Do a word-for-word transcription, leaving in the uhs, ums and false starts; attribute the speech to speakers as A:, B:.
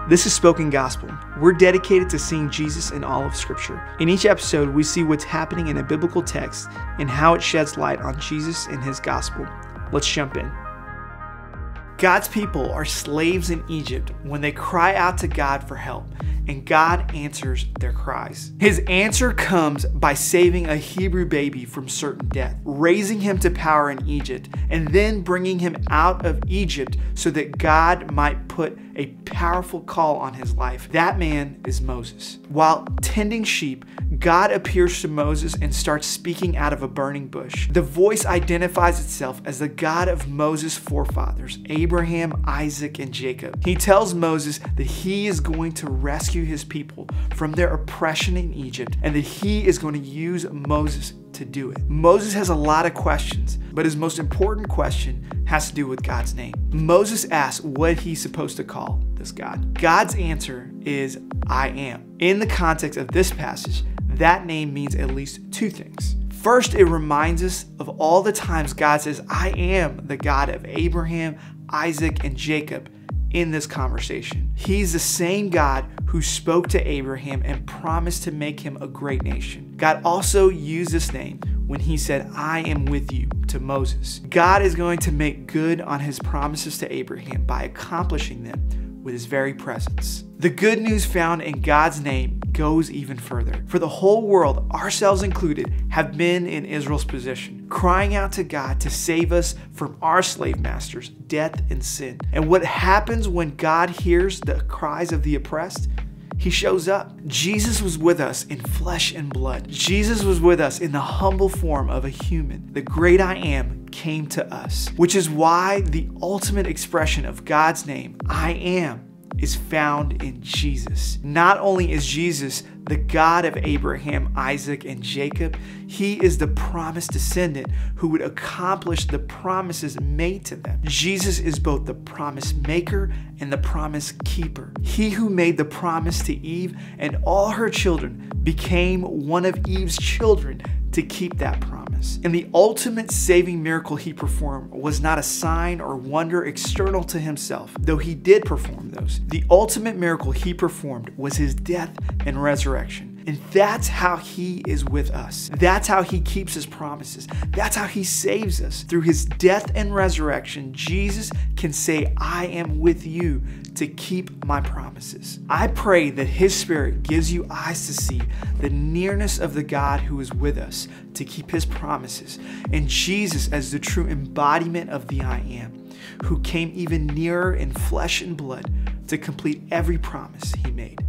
A: This is Spoken Gospel. We're dedicated to seeing Jesus in all of Scripture. In each episode, we see what's happening in a biblical text and how it sheds light on Jesus and His gospel. Let's jump in. God's people are slaves in Egypt when they cry out to God for help, and God answers their cries. His answer comes by saving a Hebrew baby from certain death, raising him to power in Egypt, and then bringing him out of Egypt so that God might put a powerful call on his life. That man is Moses. While tending sheep, God appears to Moses and starts speaking out of a burning bush. The voice identifies itself as the God of Moses' forefathers, Abraham, Isaac, and Jacob. He tells Moses that he is going to rescue his people from their oppression in Egypt and that he is going to use Moses to do it. Moses has a lot of questions, but his most important question has to do with God's name. Moses asks what he's supposed to call this God. God's answer is, I am. In the context of this passage, that name means at least two things. First, it reminds us of all the times God says, I am the God of Abraham, Isaac, and Jacob in this conversation. He's the same God who spoke to Abraham and promised to make him a great nation. God also used this name when he said, I am with you to Moses. God is going to make good on his promises to Abraham by accomplishing them with his very presence. The good news found in God's name goes even further. For the whole world, ourselves included, have been in Israel's position, crying out to God to save us from our slave masters, death and sin. And what happens when God hears the cries of the oppressed? He shows up. Jesus was with us in flesh and blood. Jesus was with us in the humble form of a human. The great I am came to us, which is why the ultimate expression of God's name, I am, is found in Jesus. Not only is Jesus the God of Abraham, Isaac, and Jacob, he is the promised descendant who would accomplish the promises made to them. Jesus is both the promise maker and the promise keeper. He who made the promise to Eve and all her children became one of Eve's children to keep that promise. And the ultimate saving miracle he performed was not a sign or wonder external to himself, though he did perform those. The ultimate miracle he performed was his death and resurrection. And that's how he is with us. That's how he keeps his promises. That's how he saves us. Through his death and resurrection, Jesus can say, I am with you to keep my promises. I pray that his Spirit gives you eyes to see the nearness of the God who is with us to keep his promises, and Jesus as the true embodiment of the I am, who came even nearer in flesh and blood to complete every promise he made.